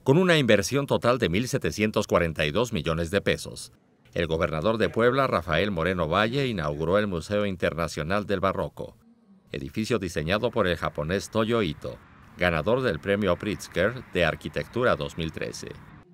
Con una inversión total de 1.742 millones de pesos, el gobernador de Puebla, Rafael Moreno Valle, inauguró el Museo Internacional del Barroco, edificio diseñado por el japonés Toyo Ito, ganador del Premio Pritzker de Arquitectura 2013.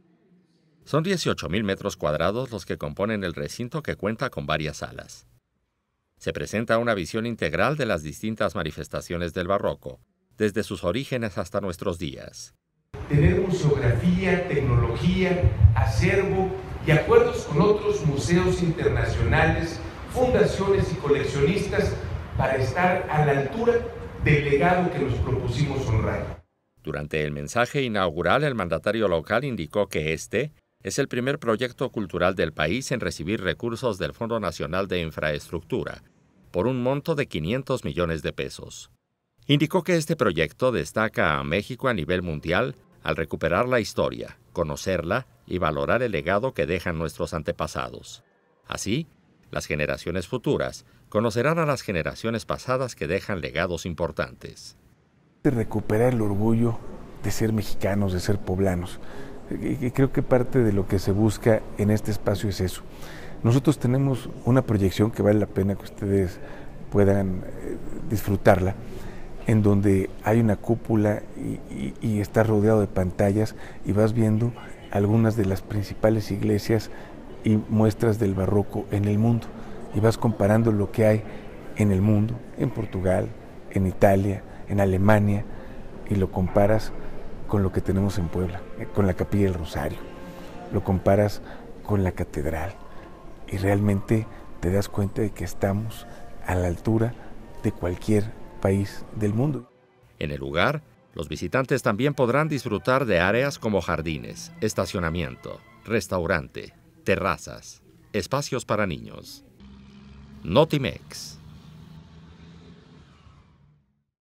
Son 18.000 metros cuadrados los que componen el recinto, que cuenta con varias salas. Se presenta una visión integral de las distintas manifestaciones del barroco, desde sus orígenes hasta nuestros días. Tener museografía, tecnología, acervo y acuerdos con otros museos internacionales, fundaciones y coleccionistas para estar a la altura del legado que nos propusimos honrar. Durante el mensaje inaugural, el mandatario local indicó que este es el primer proyecto cultural del país en recibir recursos del Fondo Nacional de Infraestructura, por un monto de 500 millones de pesos. Indicó que este proyecto destaca a México a nivel mundial al recuperar la historia, conocerla y valorar el legado que dejan nuestros antepasados. Así, las generaciones futuras conocerán a las generaciones pasadas que dejan legados importantes. De recuperar el orgullo de ser mexicanos, de ser poblanos. Y creo que parte de lo que se busca en este espacio es eso. Nosotros tenemos una proyección que vale la pena que ustedes puedan disfrutarla, en donde hay una cúpula y está rodeado de pantallas y vas viendo algunas de las principales iglesias y muestras del barroco en el mundo. Y vas comparando lo que hay en el mundo, en Portugal, en Italia, en Alemania, y lo comparas con lo que tenemos en Puebla, con la Capilla del Rosario, lo comparas con la catedral y realmente te das cuenta de que estamos a la altura de cualquier país del mundo. En el lugar, los visitantes también podrán disfrutar de áreas como jardines, estacionamiento, restaurante, terrazas, espacios para niños. Notimex.